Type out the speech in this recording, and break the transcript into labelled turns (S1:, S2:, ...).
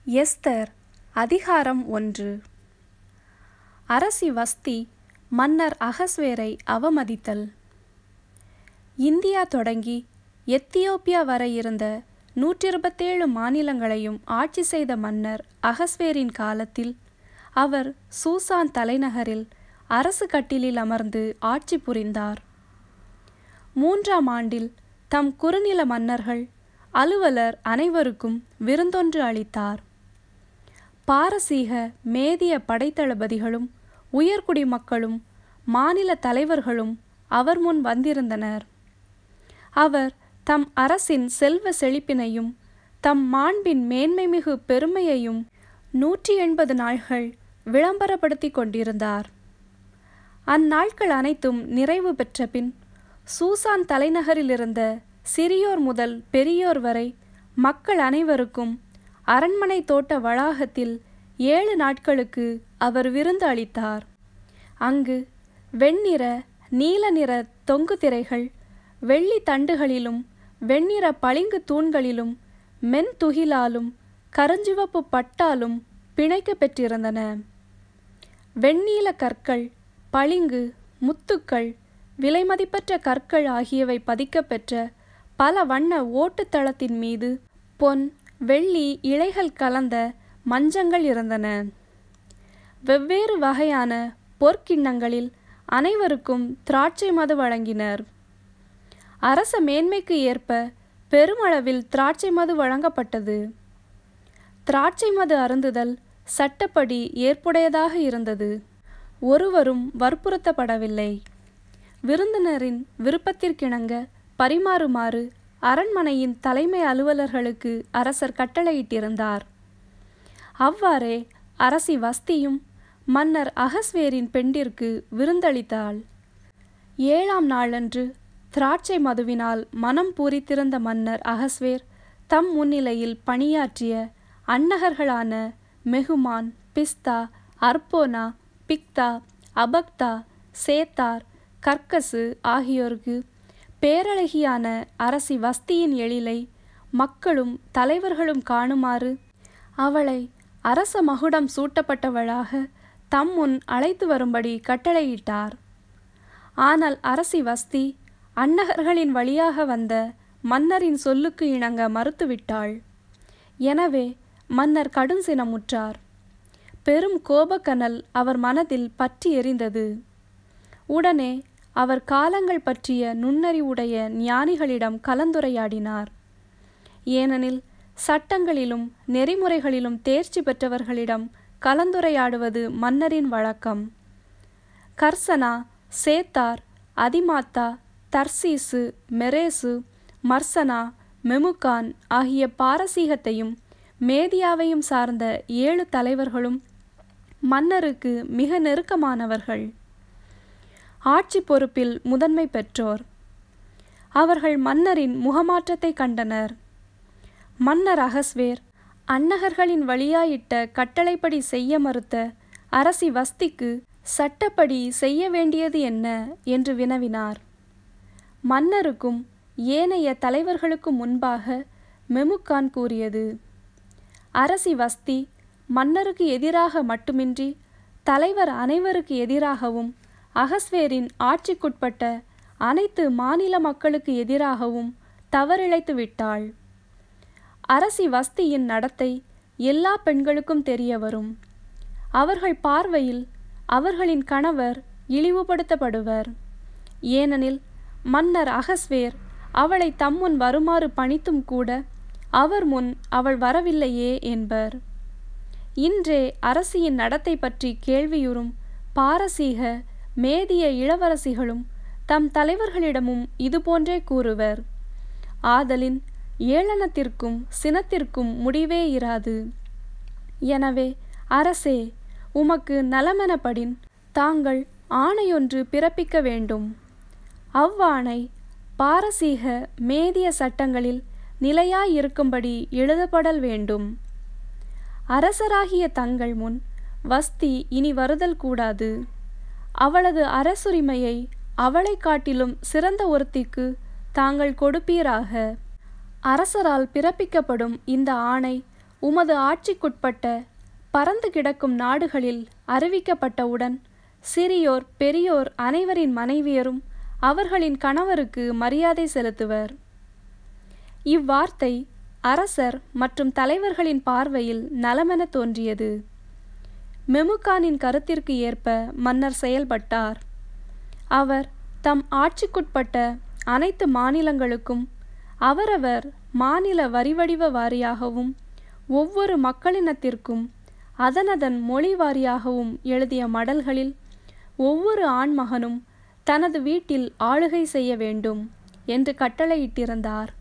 S1: Esther அதிகாரம் 1. அரசி வஸ்தி மன்னர் அகஸ்வேரை அவமதித்தல். India தொடங்கி எத்தியோப்பியா வரை இருந்த 127 மாநிலங்களையும் ஆட்சி செய்த மன்னர் அகஸ்வேரின் காலத்தில் அவர் சூசான் தலைநகரில் அரசு கட்டிலில் அமர்ந்து ஆட்சி புரிந்தார். 3ஆம் ஆண்டில் தம் குறுநில மன்னர்கள் அலுவலர் அனைவருக்கும் விருந்தொன்று அளித்தார். பாரசீக மேதிய படைத்தளபதிகளும் உயர்குடி மக்களும் மாநில தலைவர்களும் அவர் முன் வந்திருந்தனர். அவர் தம் அரசின் செல்வ செழிப்பினையும் தம் மாண்பின் மேன்மைமிகு பெருமையையும் 180 நாள்கள் விளம்பரப்படுத்தி கொண்டிருந்தார். அந்நாட்கள் அனைத்தும் நிறைவு பெற்ற பின் சூசான் தலைநகரிலிருந்த சிறியோர் முதல் பெரியோர் வரை மக்கள் அனைவருக்கும் அரண்மனை தோட்ட வளாகத்தில் 7 நாட்களுக்கு அவர் விருந்து அளித்தார். அங்கு வெண்ணிற நீல நிற தொங்கு திரைகள் வெள்ளி தண்டுகளிலும் வெண்ணிற பளிங்கு தூண்களிலும் மென்துகிலாலும் கருஞ்சிவப்பு பட்டாலும் பிணைக்க பெற்றிருந்தன. வெண்ணீல கற்கள், பளிங்கு, முத்துக்கள், விலைமதிப்பற்ற கற்கள் ஆகியவை பதிக்கப்பெற்ற பல வண்ண ஓட்டுத்தளத்தின் மீது பொன் வெள்ளி இழைகள் கலந்த மஞ்சங்கள் இருந்தன. வெவ்வேறு வகையான பொற்கிண்ணங்களில் அனைவருக்கும் திராட்சை மது வழங்கினர். அரச மேன்மைக்கு ஏற்ப பெருமளவில் திராட்சை மது வழங்கப்பட்டது. திராட்சை மது அருந்துதல் சட்டப்படி ஏற்புடையதாக இருந்தது. ஒருவரும் வற்புறுத்தப்படவில்லை. விருந்தினரின் விருப்பத்திற்கிணங்க பரிமாறுமாறு அரண்மனையின் தலைமை அலுவலர்களுக்கு அரசர் கட்டளையிட்டிருந்தார். அவ்வாறே அரசி வஸ்தியும் மன்னர் அகஸ்வேரின் பெண்டிற்கு விருந்தளித்தாள். 7ஆம் நாளன்று திராட்சை மதுவினால் மனம் பூரித்திருந்த மன்னர் அகஸ்வேர் தம் முன்னிலையில் பணியாற்றிய அன்னகர்களான மெகுமான், பிஸ்தா, அர்போனா, பிக்தா, அபக்தா, சேத்தார், கர்கசு ஆகியோருக்கு பேரழகியான அரசி வஸ்தியின் எழிலை மக்களும் தலைவர்களும் காணுமாறு அவளை அரச மகுடம் சூட்டப்பட்டவளாக தம் முன் அழைத்து வரும்படி கட்டளையிட்டார். ஆனால் அரசி வஸ்தி அன்னகர்களின் வழியாக வந்த மன்னரின் சொல்லுக்கு இணங்க மறுத்துவிட்டாள். எனவே மன்னர் கடுஞ்சினமுற்றார். பெரும் கோபக்கனல் அவர் மனதில் பற்றி எரிந்தது. உடனே அவர் காலங்கள் பற்றிய நுண்ணறிவுடைய ஞானிகளிடம் கலந்துரையாடினார். ஏனெனில் சட்டங்களிலும் நெறிமுறைகளிலும் தேர்ச்சி பெற்றவர்களிடம் கலந்துரையாடுவது மன்னரின் வழக்கம். கர்சனா, சேத்தார், அதிமாத்தா, தர்சீசு, மெரேசு, மர்சனா, மெமுகான் ஆகிய பாரசீகத்தையும் மேதியாவையும் சார்ந்த 7 தலைவர்களும் மன்னருக்கு மிக நெருக்கமானவர்கள். ஆட்சி பொறுப்பில் முதன்மை பெற்றோர். அவர்கள் மன்னரின் முகமாற்றத்தை கண்டனர். மன்னர் அகஸ்வேர் அன்னகர்களின் வழியாயிட்ட கட்டளைப்படி செய்ய மறுத்த அரசி வஸ்திக்கு சட்டப்படி செய்ய வேண்டியது என்ன என்று வினவினார். மன்னருக்கும் ஏனைய தலைவர்களுக்கும் முன்பாக மெமுகான் கூறியது: அரசி வஸ்தி மன்னருக்கு எதிராக மட்டுமின்றி தலைவர் அனைவருக்கு எதிராகவும் அகஸ்வேரின் ஆட்சிக்குட்பட்ட அனைத்து மாநில மக்களுக்கு எதிராகவும் தவறிழைத்து விட்டாள். அரசி வஸ்தியின் நடத்தை எல்லா பெண்களுக்கும் தெரிய வரும். அவர்கள் பார்வையில் அவர்களின் கணவர் இழிவுபடுத்தப்படுவர். ஏனெனில் மன்னர் அகஸ்வேர் அவளை தம்முன் வருமாறு பணித்தும் கூட அவர் முன் அவள் வரவில்லையே என்பர். இன்றே அரசியின் நடத்தை பற்றி கேள்வியுறும் பாரசீக மேதிய இளவரசிகளும் தம் தலைவர்களிடமும் இதுபோன்றே கூறுவர். ஆதலின் ஏளனத்திற்கும் சினத்திற்கும் முடிவே இராது. எனவே அரசே, உமக்கு நலமெனப்படின் தாங்கள் ஆணையொன்று பிறப்பிக்க வேண்டும். அவ்வாணை பாரசீக மேதிய சட்டங்களில் நிலையாயிருக்கும்படி எழுதப்படல் வேண்டும். அரசராகிய தங்கள் முன் வஸ்தி இனி வருதல் கூடாது. அவளது அரசுரிமையை அவளை காட்டிலும் சிறந்த ஒருத்திக்கு தாங்கள் கொடுப்பீராக. அரசரால் பிறப்பிக்கப்படும் இந்த ஆணை உமது ஆட்சிக்குட்பட்ட பரந்து கிடக்கும் நாடுகளில் அறிவிக்கப்பட்டவுடன் சிறியோர் பெரியோர் அனைவரின் மனைவியரும் அவர்களின் கணவருக்கு மரியாதை செலுத்துவர். இவ்வார்த்தை அரசர் மற்றும் தலைவர்களின் பார்வையில் நலமென தோன்றியது. மெமுகானின் கருத்திற்கு ஏற்ப மன்னர் செயல்பட்டார். அவர் தம் ஆட்சிக்குட்பட்ட அனைத்து மாநிலங்களுக்கும் அவரவர் மாநில வரிவடிவ வாரியாகவும் ஒவ்வொரு மக்களினத்திற்கும் அதனதன் மொழி வாரியாகவும் எழுதிய மடல்களில் ஒவ்வொரு ஆண்மகனும் தனது வீட்டில் ஆளுகை செய்ய வேண்டும் என்று கட்டளையிட்டிருந்தார்.